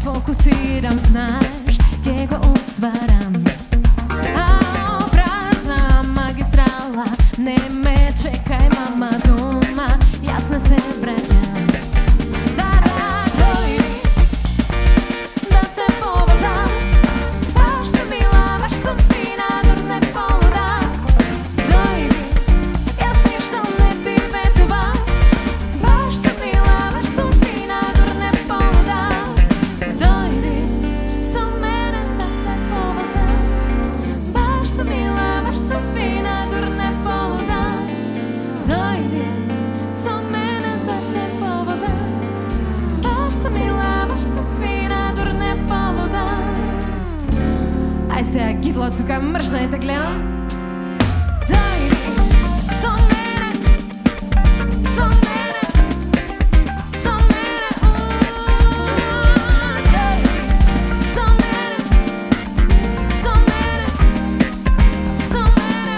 fokusiram, znaš gdje go ostvaram. A prazna magistrala, ne me čekaj mama doma, jasno se branjam. Da, dojdi, da te povozam, baš sam mila, baš sam fina, dur ne poludam. Dojdi, jas ništa ne ti vetuvam, baš sam mila, baš sam fina, dur ne poludam. Dojdi, so mene da te povozam, baš sam mila, baš sam fina, dur ne poludam. Dojdi, so mene da te povozam, baš sam mila, baš sam fina, dur ne poludam. Aj сега гидло тука мръсна и те гледам. Дойди, со мене, со мене, со мене, дойди, со мене, со мене, со мене,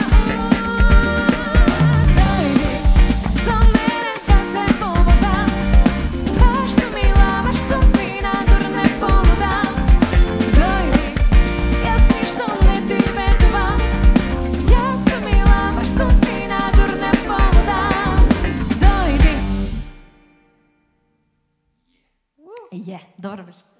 дойди, со мене да те повозам, baš sam mila, baš sam fina, dur ne poludam. Dojdi, jas ništa ne ti vetuvam, ja sam mila, baš sam fina, dur ne poludam. Dojdi. Dobro biš.